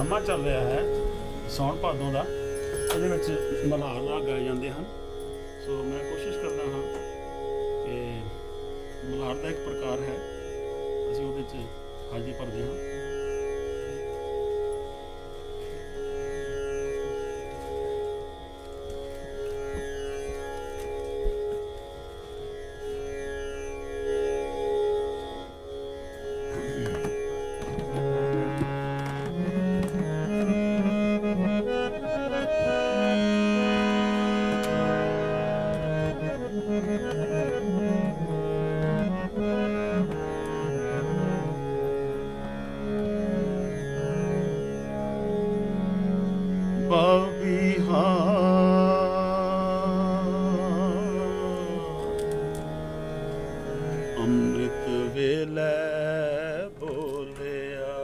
ਸਮਾਂ ਚੱਲ ਰਿਹਾ ਹੈ ਸੌਣ ਭਾਦੋਂ ਦਾ, ਇਹਦੇ ਵਿੱਚ ਮਲਹਾਰ ਰਾਗ ਗਾਏ ਜਾਂਦੇ ਹਨ। ਸੋ ਮੈਂ ਕੋਸ਼ਿਸ਼ ਕਰਦਾ ਹਾਂ ਕਿ ਮਲਹਾਰ ਦਾ ਇੱਕ ਪ੍ਰਕਾਰ ਹੈ, ਅਸੀਂ ਉਹਦੇ 'ਚ ਹਾਜ਼ਰੀ ਭਰਦੇ ਹਾਂ। ਅੰਮ੍ਰਿਤ ਵੇਲੇ ਬੋਲਿਆ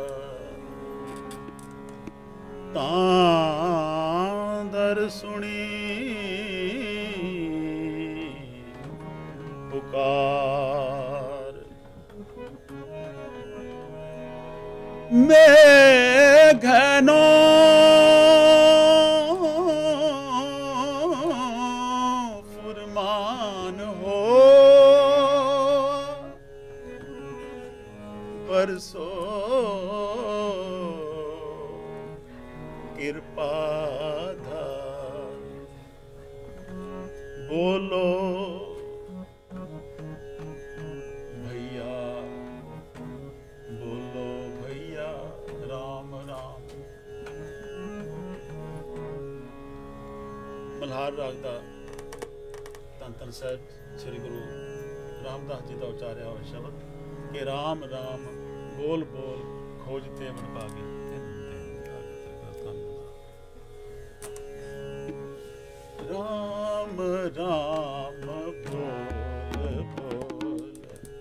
ਤਾਂ ਦਰ ਸੁਣੀ ਪੁਕਾਰ, ਮੇਘਨੋ फुरमान हो बरसो कृपा धार, बोलो भैया, बोलो भैया राम राम। मल्हार राग दा ਧੰਨ ਧੰਨ ਸਾਹਿਬ ਸ੍ਰੀ ਗੁਰੂ ਰਾਮਦਾਸ ਜੀ ਦਾ ਉਚਾਰਿਆ ਹੋਇਆ ਸ਼ਬਦ ਕਿ ਰਾਮ ਰਾਮ ਬੋਲ ਬੋਲ ਖੋਜਤੇ ਮਨ ਭਾਗੇ। ਰਾਮ ਰਾਮ ਬੋਲ ਬੋਲ,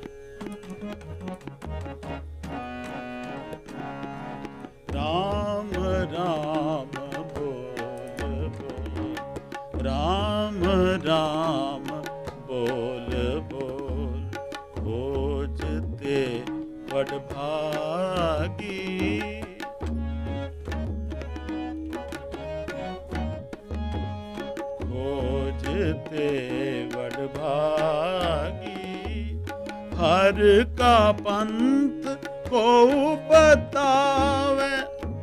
ਰਾਮ ਰਾਮ ਬੋਲ ਬੋਲ, राम राम बोल बोल, खोजते वडभागी, खोजते वडभागी। हर का पंथ को बतावे,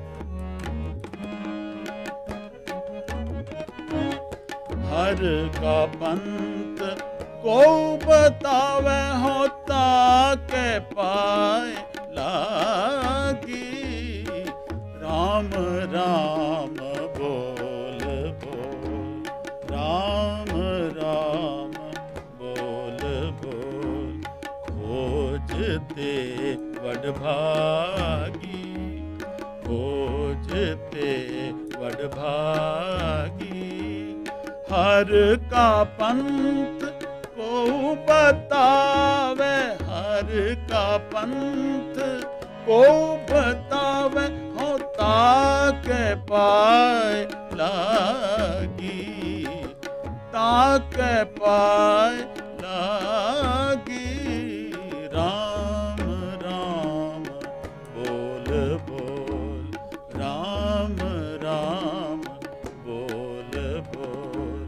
हर का पंथ को बतावे, होता के पाए लागी। राम राम बोल बोल, राम राम बोल बोल, खोजते वडभागी, खोजते वडभागी। हर का पंथ को बतावे, हर का पंथ को बतावे, होता के पाए लागी, ताके पाए लागी। राम राम बोल बोल, राम राम बोल बोल।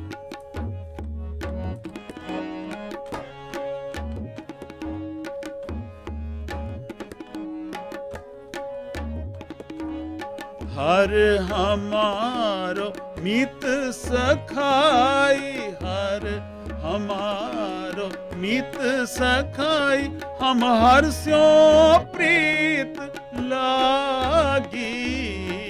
हर हमारो मित सखाई, हर हमारो मित सखाई, हम हर स्यो प्रीत लागी।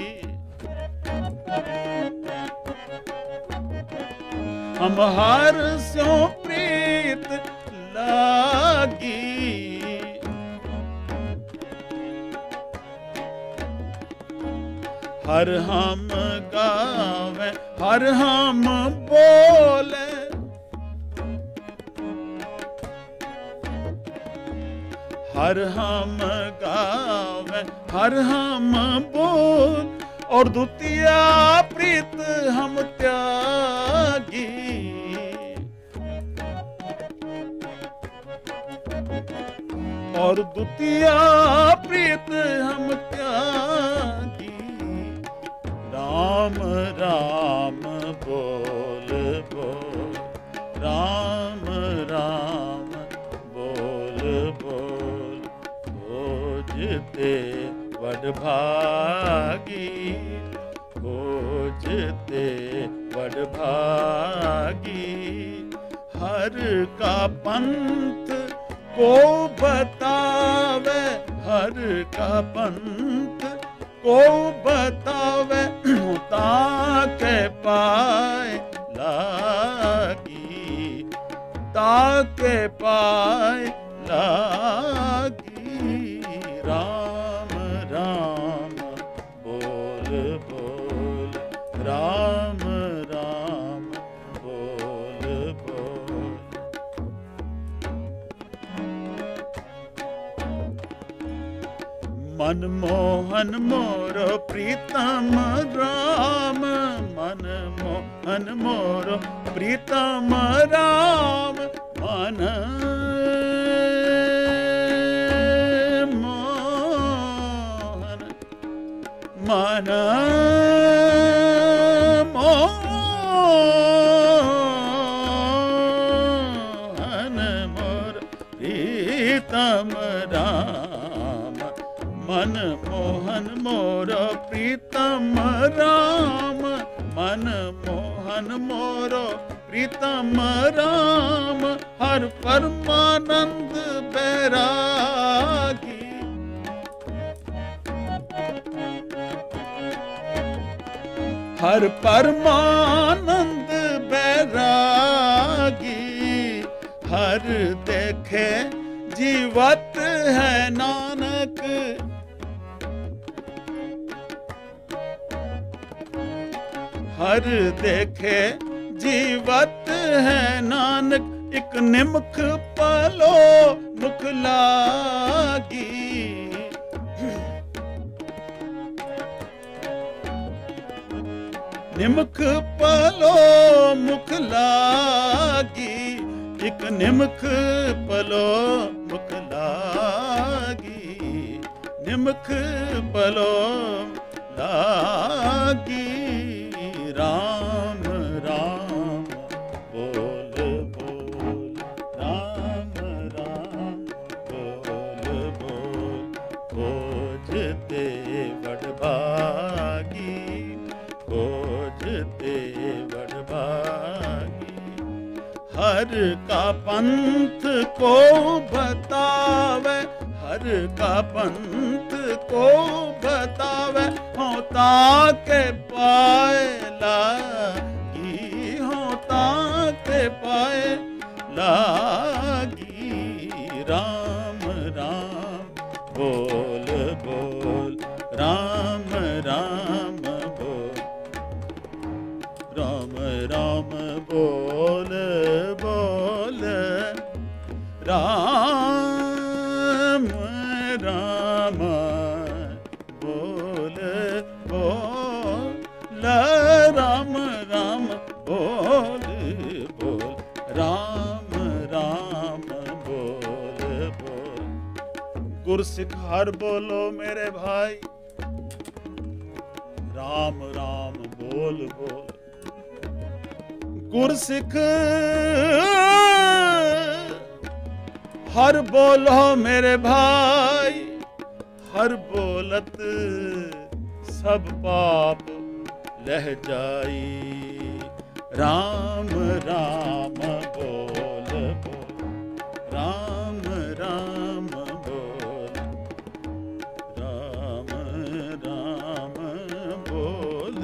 हम हर स्यो प्रीत लागी। हर हम गावे, हर हम बोले, हर हम गावे, हर हम बोल, और द्वितीया प्रीत हम त्यागी। और द्वितीया प्रीत हम त्यागी। राम राम बोल बोल, राम राम बोल बोल। खोजते वडभागी, खोजते वडभागी। हर का पंथ को बतावे, हर का पंथ को बतावे। ताके पाए लागी, ताके पाए लागी। राम राम बोल बोल, राम राम बोल बोल। मनमोहन मोर प्रीतम राम, मनमोहन मोर प्रीतम राम। मन मोहन, मन मोहन मोर प्रीतम राम। मनमोहन मोर प्रीतम राम, मनमोहन मोर प्रीतम राम। हर परमानंद बैरागी, हर परमानंद बैरागी। हर देखे जीवत है नानक, हर देखे जीवत है नानक। एक निमख पलो मुख लागी, निमख पलो मुख लागी। एक निमख पलो मुख लागी, निमख पलो लागी। राम राम बोल बोल, राम राम बोल बोल। खोजते वडभागी, खोजते वडभागी। हर का पंथ को बतावे, हर का पंथ को बतावे। होता के पाए लागी, होता के पाए लागी। राम राम बोल बोल, राम राम बोल, राम राम बोल बोल। राम राम बोल बोल, राम राम बोल बोल, राम राम बोल बोल। गुरसिख हर बोलो मेरे भाई, राम राम बोल बोल। गुरसिख हर बोलो मेरे भाई, हर बोलत सब पाप लह जाई। राम राम बोल बोल, राम राम बोल, राम राम बोल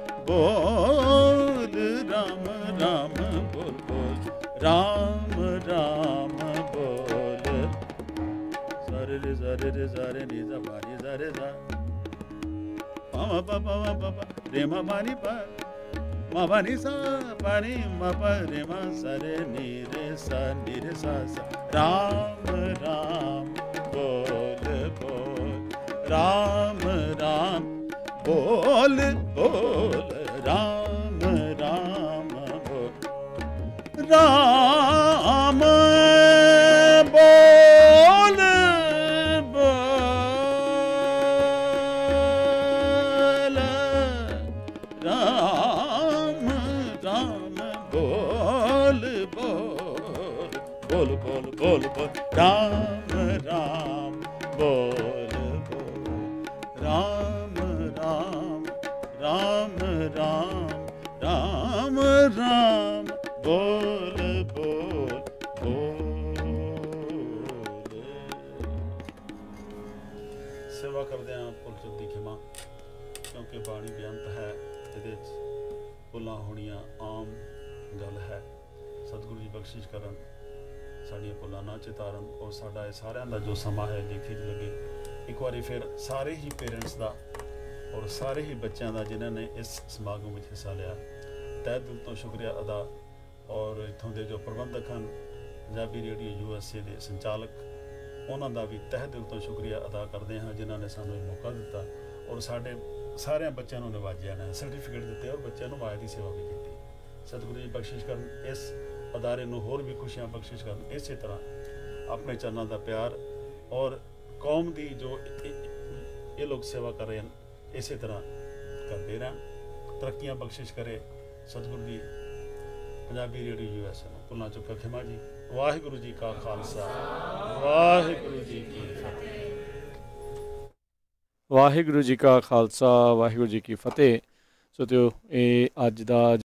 बोल, राम राम बोल बोल, राम राम बोल। सारे रे सारे रे सारे नी सा पानी सारे सा मा पा पा मा पा पा रे मा पानी पा मा पानी सा पानी मा पा रे मा सा रे नी रे सा सा। राम राम बोल बोल, राम राम बोल बोल, राम राम बोल, राम बोल बोल, बोल बोल बोल बोल राम राम बोल बोल राम राम राम राम राम राम बोल बोल बोल। सेवा करदे हां भुल चुक दी खिमा, क्योंकि बाणी बेअंत है, इहदे च भुलां होणियां आम गल है। सतगुरु जी बख्शिश करन, साड़ियां भुलां ना चितारन और साडा ये सारियां दा जो समा है देखी लगे। एक बारी फिर सारे ही पेरेंट्स दा और सारे ही बच्चों का जिन्हों ने इस समागम में हिस्सा लिया, तह दिल तो शुक्रिया अदा। और इतों के जो प्रबंधक हैं, पंजाबी रेडियो USA के संचालक, उन्होंने भी तह दिल तो शुक्रिया अदा करते हैं जिन्होंने सानू मौका दिता और साढ़े सारे बच्चों को नवाजिया ने, सर्टिफिकेट दिते और बच्चों को माया की सेवा भी की। सतगुरु जी बख्शिश कर इस अदारे में होर भी खुशियां बख्शिश कर। इस तरह अपने चरणों का प्यार और कौम की जो ये लोग सेवा कर रहे हैं इस तरह करते रहें, तरक्कियां बख्शिश करे। सतगुरु जी पंजाबी रेडियो USA भुलना चुका खिमा जी। वाहिगुरु जी का खालसा, वाहिगुरु जी की फतेह। वाहिगुरु जी का खालसा, वाहिगुरु जी की फतेह। सो तो ये अज का